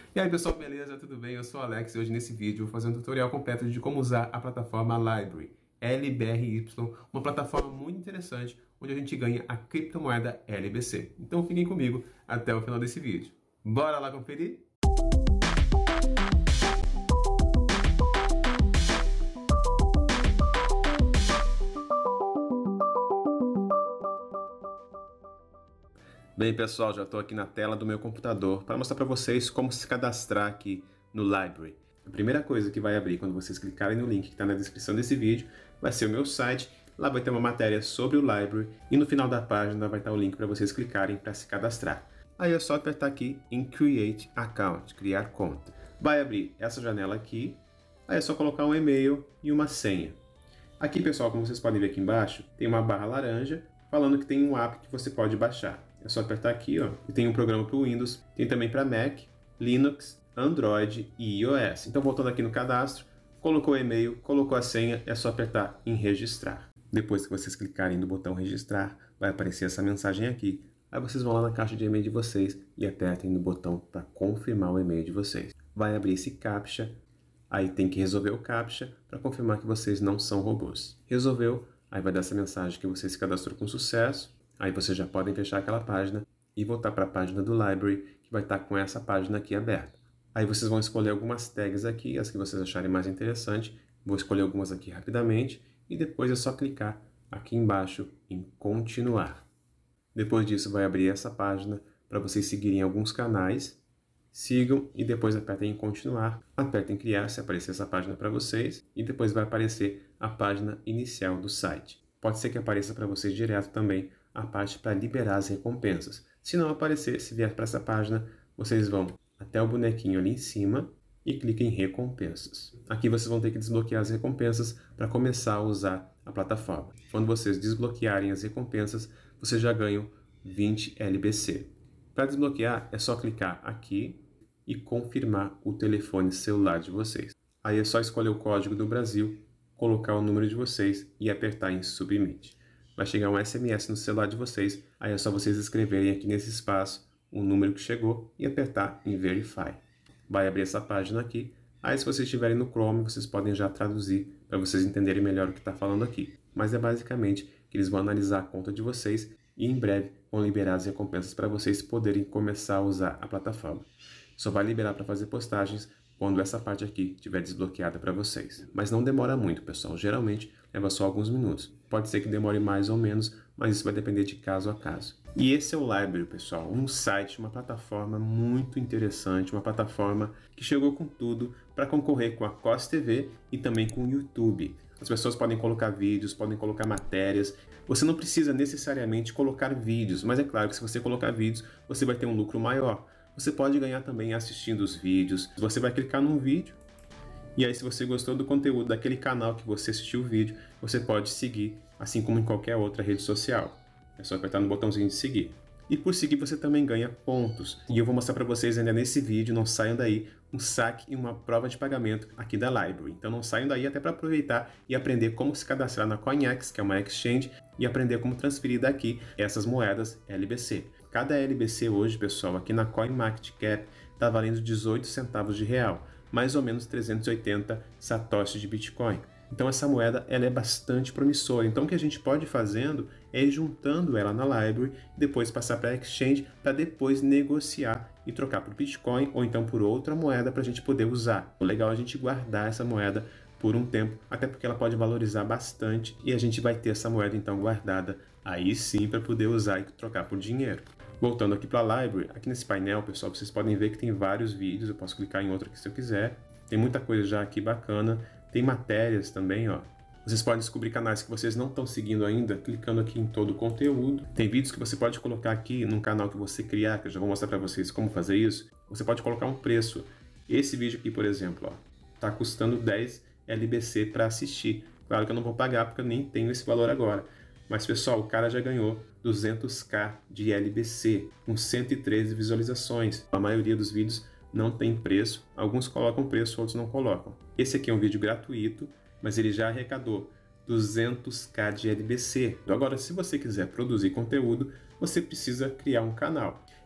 E aí pessoal, beleza? Tudo bem? Eu sou o Alex e hoje nesse vídeo eu vou fazer um tutorial completo de como usar a plataforma Library, LBRY, uma plataforma muito interessante onde a gente ganha a criptomoeda LBC. Então fiquem comigo até o final desse vídeo. Bora lá conferir? Bem pessoal, já estou aqui na tela do meu computador para mostrar para vocês como se cadastrar aqui no Library. A primeira coisa que vai abrir quando vocês clicarem no link que está na descrição desse vídeo vai ser o meu site. Lá vai ter uma matéria sobre o Library e no final da página vai estar o link para vocês clicarem para se cadastrar. Aí é só apertar aqui em Create Account, criar conta. Vai abrir essa janela aqui, aí é só colocar um e-mail e uma senha. Aqui pessoal, como vocês podem ver aqui embaixo, tem uma barra laranja falando que tem um app que você pode baixar. É só apertar aqui, ó, e tem um programa para o Windows, tem também para Mac, Linux, Android e iOS. Então voltando aqui no cadastro, colocou o e-mail, colocou a senha, é só apertar em registrar. Depois que vocês clicarem no botão registrar, vai aparecer essa mensagem aqui. Aí vocês vão lá na caixa de e-mail de vocês e apertem no botão para confirmar o e-mail de vocês. Vai abrir esse CAPTCHA, aí tem que resolver o CAPTCHA para confirmar que vocês não são robôs. Resolveu, aí vai dar essa mensagem que você se cadastrou com sucesso. Aí vocês já podem fechar aquela página e voltar para a página do Library, que vai estar com essa página aqui aberta. Aí vocês vão escolher algumas tags aqui, as que vocês acharem mais interessante. Vou escolher algumas aqui rapidamente e depois é só clicar aqui embaixo em continuar. Depois disso vai abrir essa página para vocês seguirem alguns canais. Sigam e depois apertem em continuar. Apertem em criar se aparecer essa página para vocês e depois vai aparecer a página inicial do site. Pode ser que apareça para vocês direto também a parte para liberar as recompensas. Se não aparecer, se vier para essa página, vocês vão até o bonequinho ali em cima e cliquem em recompensas. Aqui vocês vão ter que desbloquear as recompensas para começar a usar a plataforma. Quando vocês desbloquearem as recompensas, vocês já ganham 20 LBC. Para desbloquear, é só clicar aqui e confirmar o telefone celular de vocês. Aí é só escolher o código do Brasil, colocar o número de vocês e apertar em Submit. Vai chegar um SMS no celular de vocês, aí é só vocês escreverem aqui nesse espaço o número que chegou e apertar em Verify. Vai abrir essa página aqui, aí se vocês estiverem no Chrome, vocês podem já traduzir para vocês entenderem melhor o que está falando aqui. Mas é basicamente que eles vão analisar a conta de vocês e em breve vão liberar as recompensas para vocês poderem começar a usar a plataforma. Só vai liberar para fazer postagens quando essa parte aqui estiver desbloqueada para vocês. Mas não demora muito, pessoal. Geralmente leva só alguns minutos. Pode ser que demore mais ou menos, mas isso vai depender de caso a caso. E esse é o Library, pessoal. Um site, uma plataforma muito interessante, uma plataforma que chegou com tudo para concorrer com a Cos TV e também com o YouTube. As pessoas podem colocar vídeos, podem colocar matérias. Você não precisa necessariamente colocar vídeos, mas é claro que se você colocar vídeos, você vai ter um lucro maior. Você pode ganhar também assistindo os vídeos. Você vai clicar num vídeo e aí se você gostou do conteúdo daquele canal que você assistiu o vídeo, você pode seguir, assim como em qualquer outra rede social. É só apertar no botãozinho de seguir. E por seguir você também ganha pontos. E eu vou mostrar para vocês ainda nesse vídeo, não saiam daí, um saque e uma prova de pagamento aqui da Library. Então não saiam daí até para aproveitar e aprender como se cadastrar na CoinEx, que é uma exchange, e aprender como transferir daqui essas moedas LBC. Cada LBC hoje, pessoal, aqui na CoinMarketCap está valendo 18 centavos de real, mais ou menos 380 satoshis de Bitcoin. Então essa moeda ela é bastante promissora. Então o que a gente pode ir fazendo é ir juntando ela na Library, depois passar para a Exchange para depois negociar e trocar por Bitcoin ou então por outra moeda para a gente poder usar. O legal é a gente guardar essa moeda por um tempo, até porque ela pode valorizar bastante e a gente vai ter essa moeda então guardada aí sim para poder usar e trocar por dinheiro. Voltando aqui para a Library, aqui nesse painel, pessoal, vocês podem ver que tem vários vídeos, eu posso clicar em outro aqui se eu quiser. Tem muita coisa já aqui bacana. Tem matérias também, ó. Vocês podem descobrir canais que vocês não estão seguindo ainda, clicando aqui em todo o conteúdo. Tem vídeos que você pode colocar aqui num canal que você criar, que eu já vou mostrar para vocês como fazer isso. Você pode colocar um preço. Esse vídeo aqui, por exemplo, ó, tá custando 10 LBC para assistir. Claro que eu não vou pagar porque eu nem tenho esse valor agora. Mas, pessoal, o cara já ganhou 200k de LBC, com 113 visualizações. A maioria dos vídeos não tem preço, alguns colocam preço, outros não colocam. Esse aqui é um vídeo gratuito, mas ele já arrecadou 200k de LBC. Agora, se você quiser produzir conteúdo, você precisa criar um canal.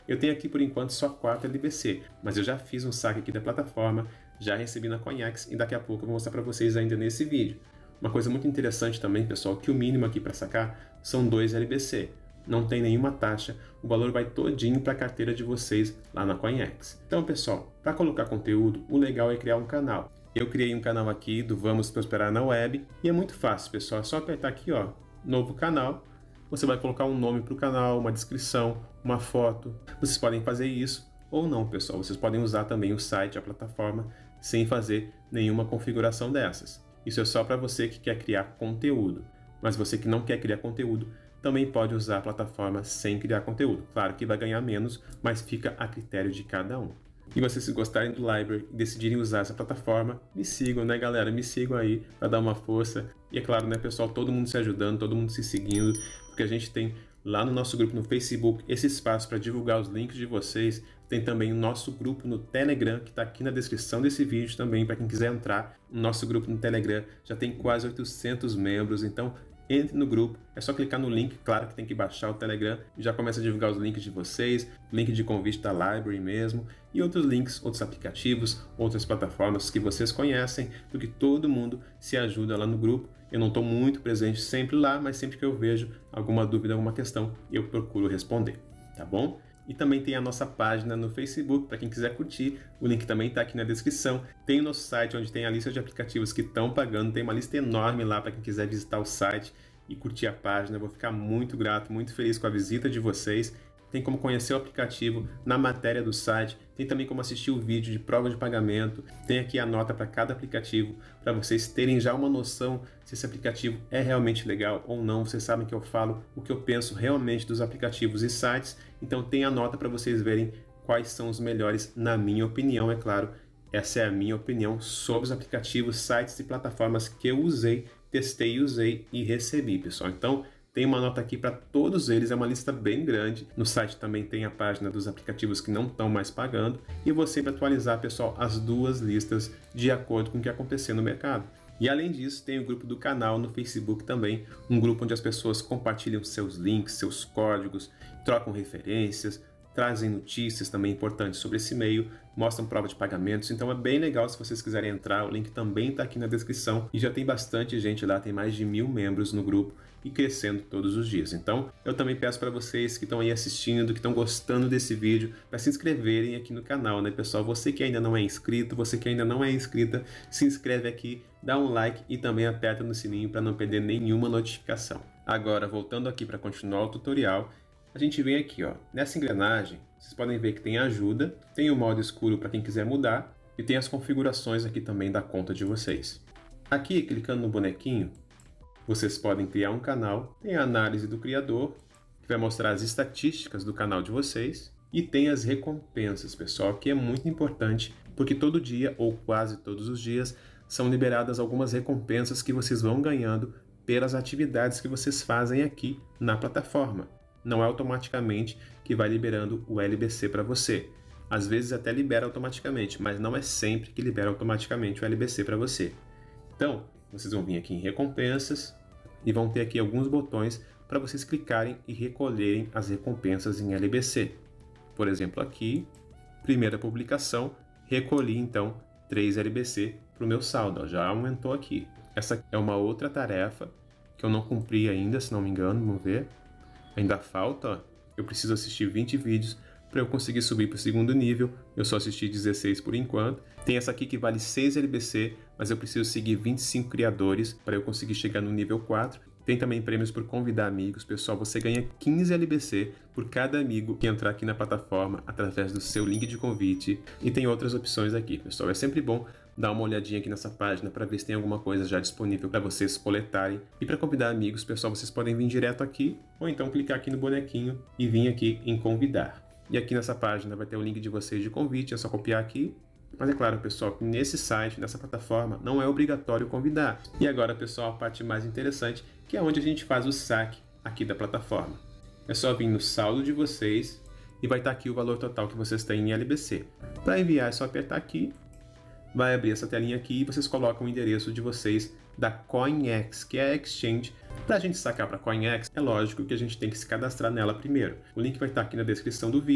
Eu tenho aqui por enquanto só 4 LBC, mas eu já fiz um saque aqui da plataforma, já recebi na CoinEx e daqui a pouco eu vou mostrar para vocês ainda nesse vídeo. Uma coisa muito interessante também, pessoal, que o mínimo aqui para sacar são 2 LBC. Não tem nenhuma taxa, o valor vai todinho para a carteira de vocês lá na CoinEx. Então, pessoal, para colocar conteúdo, o legal é criar um canal. Eu criei um canal aqui do Vamos Prosperar na Web e é muito fácil, pessoal. É só apertar aqui, ó, novo canal. Você vai colocar um nome para o canal, uma descrição, uma foto. Vocês podem fazer isso ou não, pessoal. Vocês podem usar também o site, a plataforma, sem fazer nenhuma configuração dessas. Isso é só para você que quer criar conteúdo. Mas você que não quer criar conteúdo, também pode usar a plataforma sem criar conteúdo. Claro que vai ganhar menos, mas fica a critério de cada um. E vocês, se gostarem do Library e decidirem usar essa plataforma, me sigam, né, galera? Me sigam aí para dar uma força. E é claro, né, pessoal, todo mundo se ajudando, todo mundo se seguindo, porque a gente tem lá no nosso grupo no Facebook esse espaço para divulgar os links de vocês. Tem também o nosso grupo no Telegram, que está aqui na descrição desse vídeo também, para quem quiser entrar. O nosso grupo no Telegram já tem quase 800 membros, então entre no grupo, é só clicar no link, claro que tem que baixar o Telegram e já começa a divulgar os links de vocês, link de convite da Library mesmo e outros links, outros aplicativos, outras plataformas que vocês conhecem, porque todo mundo se ajuda lá no grupo. Eu não estou muito presente sempre lá, mas sempre que eu vejo alguma dúvida, alguma questão, eu procuro responder, tá bom? E também tem a nossa página no Facebook, para quem quiser curtir, o link também está aqui na descrição. Tem o nosso site, onde tem a lista de aplicativos que estão pagando, tem uma lista enorme lá para quem quiser visitar o site e curtir a página. Eu vou ficar muito grato, muito feliz com a visita de vocês. Tem como conhecer o aplicativo na matéria do site, tem também como assistir o vídeo de prova de pagamento, tem aqui a nota para cada aplicativo, para vocês terem já uma noção se esse aplicativo é realmente legal ou não. Vocês sabem que eu falo o que eu penso realmente dos aplicativos e sites, então tem a nota para vocês verem quais são os melhores, na minha opinião, é claro. Essa é a minha opinião sobre os aplicativos, sites e plataformas que eu usei, testei, usei e recebi, pessoal. Então, tem uma nota aqui para todos eles, é uma lista bem grande. No site também tem a página dos aplicativos que não estão mais pagando. E eu vou sempre atualizar, pessoal, as duas listas de acordo com o que acontecer no mercado. E além disso, tem o grupo do canal no Facebook também, um grupo onde as pessoas compartilham seus links, seus códigos, trocam referências, trazem notícias também importantes sobre esse meio, mostram prova de pagamentos, então é bem legal se vocês quiserem entrar, o link também está aqui na descrição e já tem bastante gente lá, tem mais de 1000 membros no grupo e crescendo todos os dias. Então eu também peço para vocês que estão aí assistindo, que estão gostando desse vídeo, para se inscreverem aqui no canal, né, pessoal? Você que ainda não é inscrito, você que ainda não é inscrita, se inscreve aqui, dá um like e também aperta no sininho para não perder nenhuma notificação. Agora, voltando aqui para continuar o tutorial, a gente vem aqui, ó, nessa engrenagem, vocês podem ver que tem ajuda, tem o modo escuro para quem quiser mudar e tem as configurações aqui também da conta de vocês. Aqui, clicando no bonequinho, vocês podem criar um canal, tem a análise do criador, que vai mostrar as estatísticas do canal de vocês, e tem as recompensas, pessoal, que é muito importante, porque todo dia, ou quase todos os dias, são liberadas algumas recompensas que vocês vão ganhando pelas atividades que vocês fazem aqui na plataforma. Não é automaticamente que vai liberando o LBC para você. Às vezes até libera automaticamente, mas não é sempre que libera automaticamente o LBC para você. Então, vocês vão vir aqui em recompensas e vão ter aqui alguns botões para vocês clicarem e recolherem as recompensas em LBC. Por exemplo, aqui, primeira publicação, recolhi então 3 LBC para o meu saldo, ó, já aumentou aqui. Essa é uma outra tarefa que eu não cumpri ainda, se não me engano, vamos ver. Ainda falta, ó, eu preciso assistir 20 vídeos para eu conseguir subir para o segundo nível. Eu só assisti 16 por enquanto. Tem essa aqui que vale 6 LBC, mas eu preciso seguir 25 criadores para eu conseguir chegar no nível 4. Tem também prêmios por convidar amigos. Pessoal, você ganha 15 LBC por cada amigo que entrar aqui na plataforma através do seu link de convite. E tem outras opções aqui, pessoal. É sempre bom dar uma olhadinha aqui nessa página para ver se tem alguma coisa já disponível para vocês coletarem. E para convidar amigos, pessoal, vocês podem vir direto aqui ou então clicar aqui no bonequinho e vir aqui em convidar. E aqui nessa página vai ter o link de vocês de convite, é só copiar aqui. Mas é claro, pessoal, que nesse site, nessa plataforma, não é obrigatório convidar. E agora, pessoal, a parte mais interessante, que é onde a gente faz o saque aqui da plataforma. É só vir no saldo de vocês e vai estar aqui o valor total que vocês têm em LBC. Para enviar é só apertar aqui, vai abrir essa telinha aqui e vocês colocam o endereço de vocês da CoinEx, que é a exchange. Para a gente sacar para a CoinEx, é lógico que a gente tem que se cadastrar nela primeiro. O link vai estar aqui na descrição do vídeo.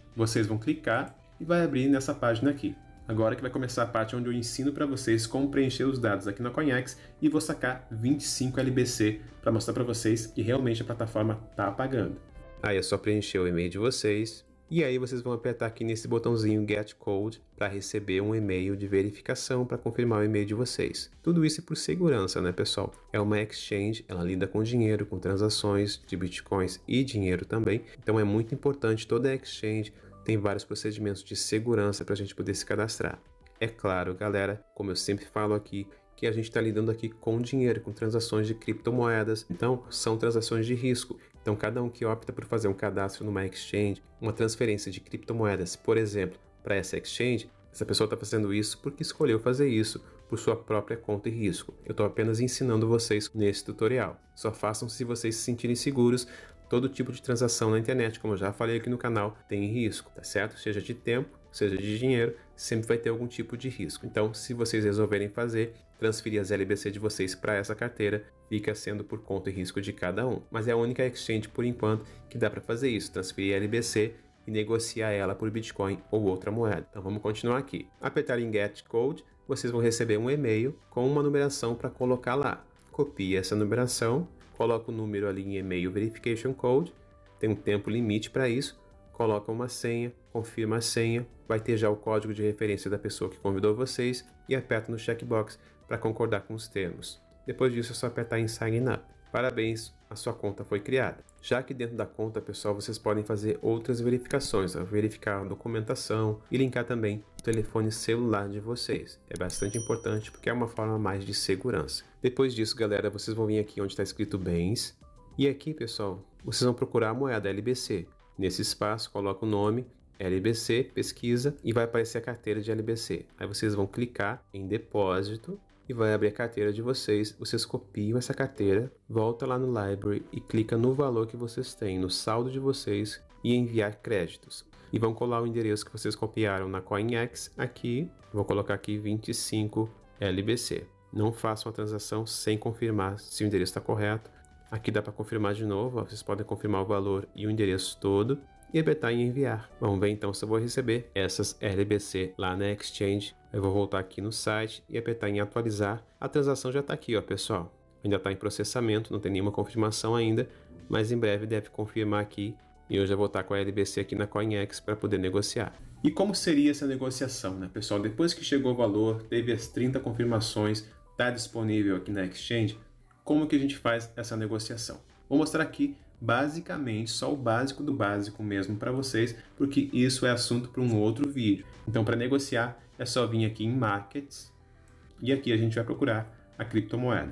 vocês vão clicar e vai abrir nessa página aqui. Agora que vai começar a parte onde eu ensino para vocês como preencher os dados aqui na CoinEx e vou sacar 25 LBC para mostrar para vocês que realmente a plataforma está pagando. Aí é só preencher o e-mail de vocês e aí vocês vão apertar aqui nesse botãozinho Get Code para receber um e-mail de verificação para confirmar o e-mail de vocês. Tudo isso por segurança, né, pessoal? É uma exchange, ela lida com dinheiro, com transações de bitcoins e dinheiro também. Então é muito importante, toda exchange tem vários procedimentos de segurança para a gente poder se cadastrar. É claro, galera, como eu sempre falo aqui, que a gente está lidando aqui com dinheiro, com transações de criptomoedas, então são transações de risco. Então cada um que opta por fazer um cadastro numa exchange, uma transferência de criptomoedas, por exemplo, para essa exchange, essa pessoa está fazendo isso porque escolheu fazer isso por sua própria conta e risco. Eu estou apenas ensinando vocês nesse tutorial. Só façam se vocês se sentirem seguros. Todo tipo de transação na internet, como eu já falei aqui no canal, tem risco, tá certo? Seja de tempo, seja de dinheiro, sempre vai ter algum tipo de risco. Então, se vocês resolverem transferir as LBC de vocês para essa carteira, fica sendo por conta e risco de cada um. Mas é a única exchange, por enquanto, que dá para fazer isso, transferir LBC e negociar ela por Bitcoin ou outra moeda. Então, vamos continuar aqui. Apertar em Get Code, vocês vão receber um e-mail com uma numeração para colocar lá. Copie essa numeração, coloca o número ali em e-mail Verification Code, tem um tempo limite para isso, coloca uma senha, confirma a senha, vai ter já o código de referência da pessoa que convidou vocês e aperta no checkbox para concordar com os termos. Depois disso é só apertar em Sign Up. Parabéns, a sua conta foi criada. Já que dentro da conta, pessoal, vocês podem fazer outras verificações, verificar a documentação e linkar também o telefone celular de vocês. É bastante importante porque é uma forma mais de segurança. Depois disso, galera, vocês vão vir aqui onde está escrito Bens. E aqui, pessoal, vocês vão procurar a moeda LBC. Nesse espaço, coloca o nome, LBC, pesquisa e vai aparecer a carteira de LBC. Aí vocês vão clicar em Depósito e vai abrir a carteira de vocês. Vocês copiam essa carteira, volta lá no Library e clica no valor que vocês têm, no saldo de vocês e enviar créditos. E vão colar o endereço que vocês copiaram na CoinEx aqui. Vou colocar aqui 25 LBC. Não façam a transação sem confirmar se o endereço está correto. Aqui dá para confirmar de novo, ó. Vocês podem confirmar o valor e o endereço todo e apertar em enviar. Vamos ver então se eu vou receber essas LBC lá na exchange. Eu vou voltar aqui no site e apertar em atualizar. A transação já está aqui, ó, pessoal. Ainda está em processamento, não tem nenhuma confirmação ainda, mas em breve deve confirmar aqui e eu já vou estar com a LBC aqui na CoinEx para poder negociar. E como seria essa negociação, né, pessoal? Depois que chegou o valor, teve as 30 confirmações, está disponível aqui na exchange, como que a gente faz essa negociação? Vou mostrar aqui basicamente só o básico do básico mesmo para vocês, porque isso é assunto para um outro vídeo. Então, para negociar, é só vir aqui em Markets e aqui a gente vai procurar a criptomoeda.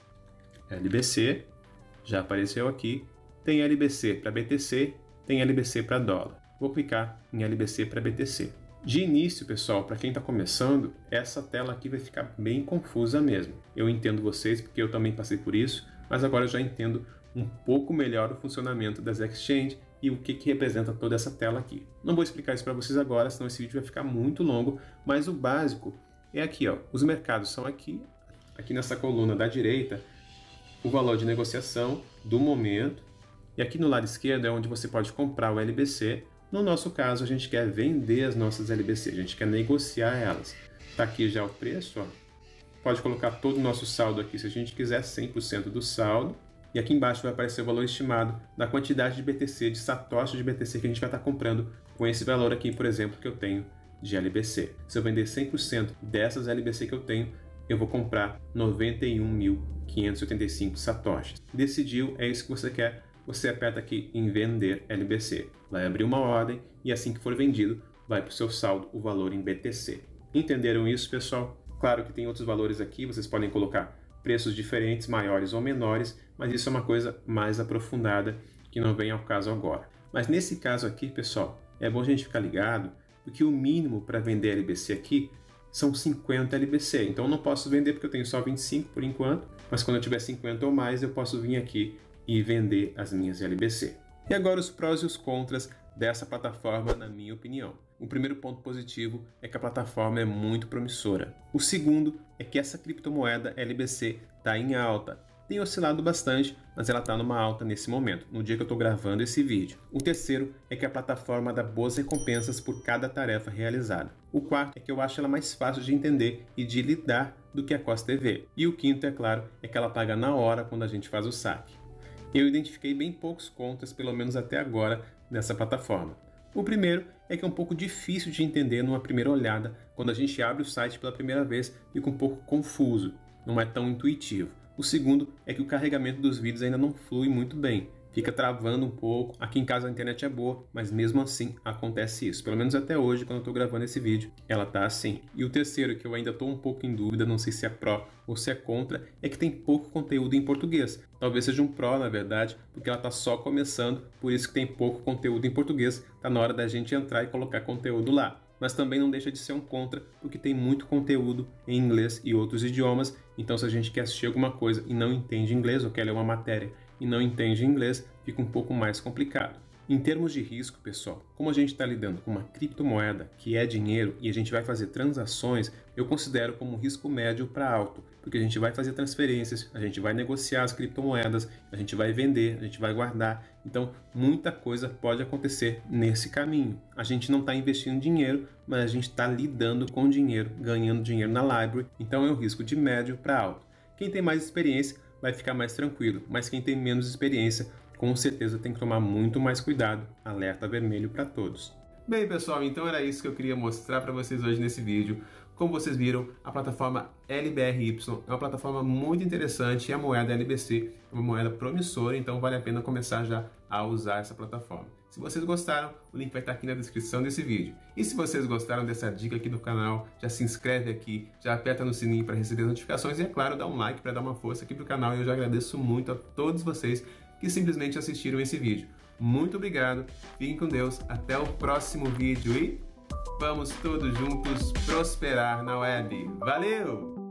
LBC, já apareceu aqui, tem LBC para BTC, tem LBC para dólar. Vou clicar em LBC para BTC. De início, pessoal, para quem está começando, essa tela aqui vai ficar bem confusa mesmo. Eu entendo vocês porque eu também passei por isso, mas agora eu já entendo um pouco melhor o funcionamento das exchanges e o que representa toda essa tela aqui. Não vou explicar isso para vocês agora, senão esse vídeo vai ficar muito longo, mas o básico é aqui, ó. Os mercados são aqui nessa coluna da direita, o valor de negociação do momento, e aqui no lado esquerdo é onde você pode comprar o LBC. No nosso caso, a gente quer vender as nossas LBC, a gente quer negociar elas. Tá aqui já o preço, ó. Pode colocar todo o nosso saldo aqui se a gente quiser, 100% do saldo. E aqui embaixo vai aparecer o valor estimado da quantidade de BTC, de satoshi de BTC que a gente vai estar comprando com esse valor aqui, por exemplo, que eu tenho de LBC. Se eu vender 100% dessas LBC que eu tenho, eu vou comprar 91.585 satoshis. Decidiu, é isso que você quer, você aperta aqui em vender LBC. Vai abrir uma ordem e assim que for vendido, vai para o seu saldo o valor em BTC. Entenderam isso, pessoal? Claro que tem outros valores aqui, vocês podem colocar preços diferentes, maiores ou menores, mas isso é uma coisa mais aprofundada que não vem ao caso agora. Mas nesse caso aqui, pessoal, é bom a gente ficar ligado, porque o mínimo para vender LBC aqui são 50 LBC. Então eu não posso vender porque eu tenho só 25 por enquanto, mas quando eu tiver 50 ou mais, eu posso vir aqui e vender as minhas LBC. E agora os prós e os contras dessa plataforma, na minha opinião. O primeiro ponto positivo é que a plataforma é muito promissora. O segundo é que essa criptomoeda LBC está em alta. tem oscilado bastante, mas ela está numa alta nesse momento, no dia que eu estou gravando esse vídeo. O terceiro é que a plataforma dá boas recompensas por cada tarefa realizada. O quarto é que eu acho ela mais fácil de entender e de lidar do que a Cos TV. E o quinto, é claro, é que ela paga na hora quando a gente faz o saque. Eu identifiquei bem poucos contras, pelo menos até agora, nessa plataforma. O primeiro é que é um pouco difícil de entender numa primeira olhada. Quando a gente abre o site pela primeira vez, fica um pouco confuso, não é tão intuitivo. O segundo é que o carregamento dos vídeos ainda não flui muito bem, fica travando um pouco. Aqui em casa a internet é boa, mas mesmo assim acontece isso. Pelo menos até hoje, quando eu estou gravando esse vídeo, ela tá assim. E o terceiro, que eu ainda estou um pouco em dúvida, não sei se é pró ou se é contra, é que tem pouco conteúdo em português. Talvez seja um pró, na verdade, porque ela está só começando, por isso que tem pouco conteúdo em português. Tá na hora da gente entrar e colocar conteúdo lá. Mas também não deixa de ser um contra, porque tem muito conteúdo em inglês e outros idiomas. Então, se a gente quer assistir alguma coisa e não entende inglês, ou quer ler uma matéria e não entende inglês, fica um pouco mais complicado. Em termos de risco, pessoal, como a gente está lidando com uma criptomoeda, que é dinheiro, e a gente vai fazer transações, eu considero como risco médio para alto, porque a gente vai fazer transferências, a gente vai negociar as criptomoedas, a gente vai vender, a gente vai guardar, então muita coisa pode acontecer nesse caminho. A gente não está investindo dinheiro, mas a gente está lidando com dinheiro, ganhando dinheiro na Library, então é um risco de médio para alto. Quem tem mais experiência vai ficar mais tranquilo, mas quem tem menos experiência, com certeza tem que tomar muito mais cuidado. Alerta vermelho para todos. Bem, pessoal, então era isso que eu queria mostrar para vocês hoje nesse vídeo. Como vocês viram, a plataforma LBRY é uma plataforma muito interessante e a moeda LBC é uma moeda promissora, então vale a pena começar já a usar essa plataforma. Se vocês gostaram, o link vai estar aqui na descrição desse vídeo. E se vocês gostaram dessa dica aqui do canal, já se inscreve aqui, já aperta no sininho para receber as notificações e, é claro, dá um like para dar uma força aqui pro canal. E eu já agradeço muito a todos vocês que simplesmente assistiram esse vídeo. Muito obrigado, fiquem com Deus, até o próximo vídeo e vamos todos juntos prosperar na web. Valeu!